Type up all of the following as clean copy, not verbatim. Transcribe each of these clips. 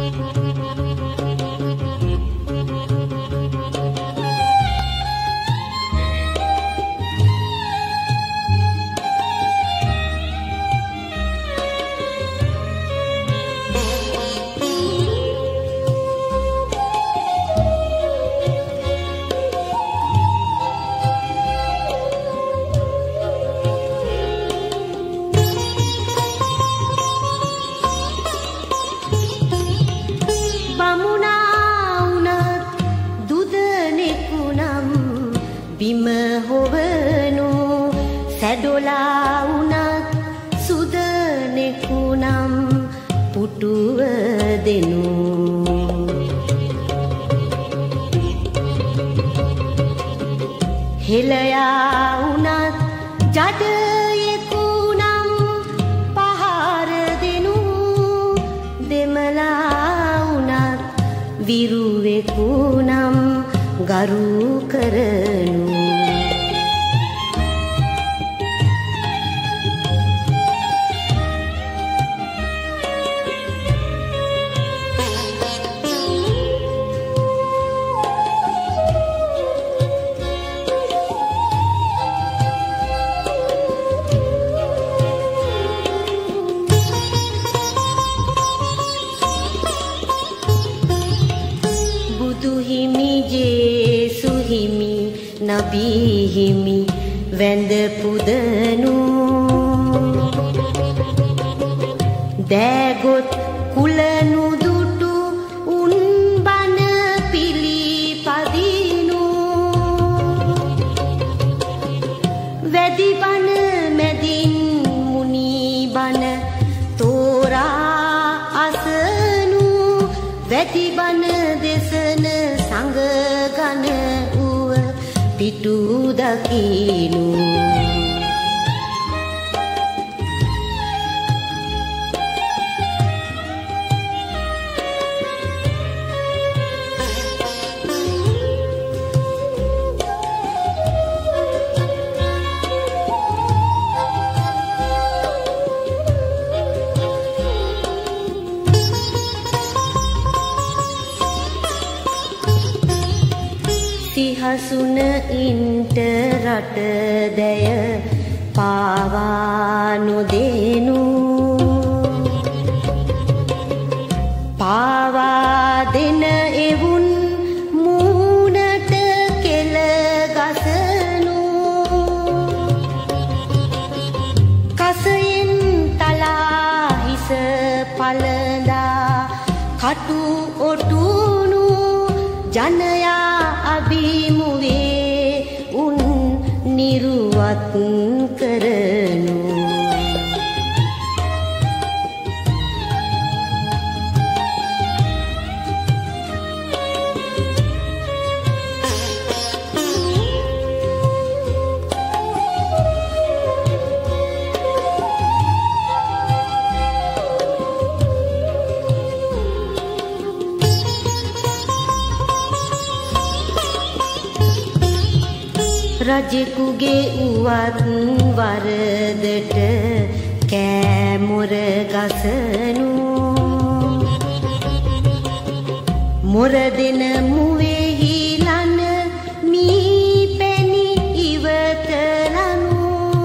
සිහසුන ඉන්ට රටදය පාවා නොදෙනු පාවා දෙන එවුන් මූණට කෙල ගසනු කසයෙන් තලා හිස පළඳා කටු ඔටුනු ජනයා අභිමුවේ උන් නිරුවත් කරනු රජෙකුගේ උවත් වරදට කෑමොර ගසනු මොර දෙන මුවෙහි ලන මී පැණි ඉවතලනු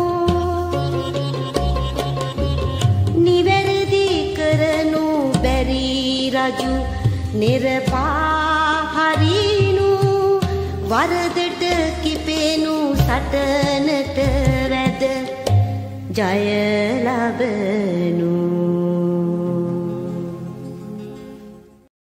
නිවැරදි කරනු බැරි රජු නිරපා හරිනු වරදට කිපෙනු සටනට වැද ජය ලබනු